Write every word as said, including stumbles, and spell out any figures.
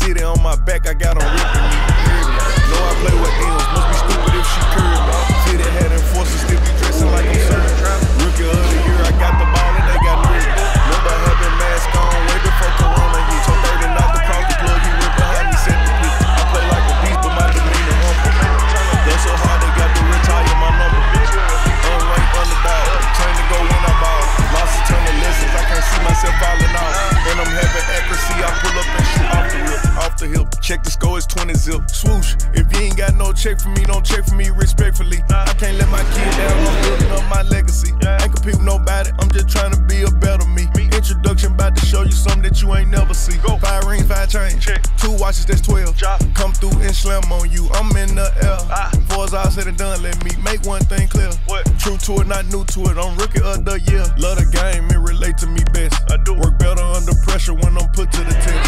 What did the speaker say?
city on my back, I got them ripping me. Know I play with M's, must be stupid if she curved me. City had enforcers, still be dressing like I'm serving. Rookie of the year, I got the ball and they got nervous. Remember having mask on way before Corona hit. So thirty not to cross the plug, he went behind me, set the pick. I play like a beast, but my demeanor humble. Done so hard, they got to retire my number. Unranked underdog, train to go when I ball. Lost a ton of lessons, I can't see myself falling off. And I'm having accuracy, I pull up and shoot off the rip, off the hip. Check the score, it's twenty zip. Swoosh, if you ain't got no check for me, don't check for me respectfully. I can't let my kid down, I'm building up my legacy. Ain't compete with nobody, I'm just trying to be a better me. Introduction about to show you something that you ain't never see. Five rings, five chains, two watches, that's twelve. Come through and slam on you, I'm in the air. Before it's all said and done, let me make one thing clear. True to it, not new to it, I'm rookie of the year. Love the game, it relate to me best. I do. Work better under pressure when I'm put to the test.